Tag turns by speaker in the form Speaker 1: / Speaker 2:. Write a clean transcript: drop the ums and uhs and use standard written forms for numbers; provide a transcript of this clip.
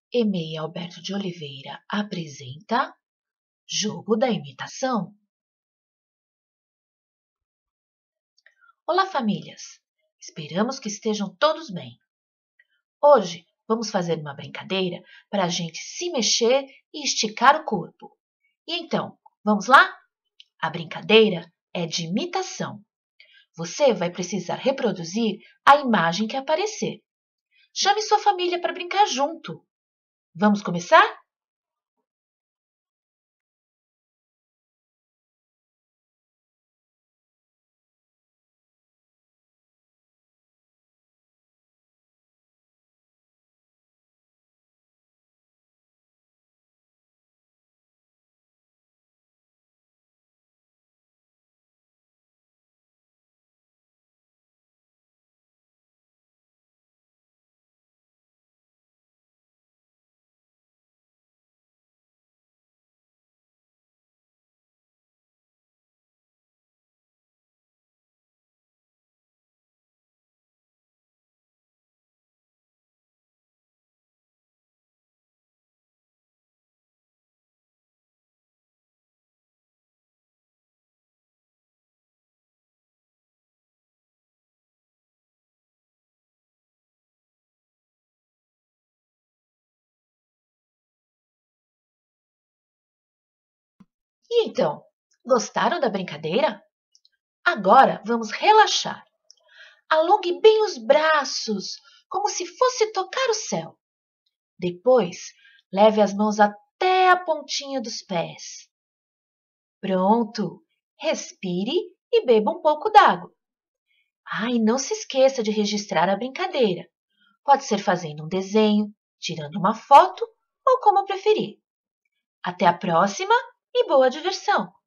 Speaker 1: EMEI Alberto de Oliveira apresenta Jogo da Imitação. Olá, famílias! Esperamos que estejam todos bem. Hoje vamos fazer uma brincadeira para a gente se mexer e esticar o corpo. E então, vamos lá? A brincadeira é de imitação. Você vai precisar reproduzir a imagem que aparecer. Chame sua família para brincar junto. Vamos começar? E então, gostaram da brincadeira? Agora vamos relaxar. Alongue bem os braços, como se fosse tocar o céu. Depois, leve as mãos até a pontinha dos pés. Pronto! Respire e beba um pouco d'água. E não se esqueça de registrar a brincadeira. Pode ser fazendo um desenho, tirando uma foto ou como preferir. Até a próxima e boa diversão!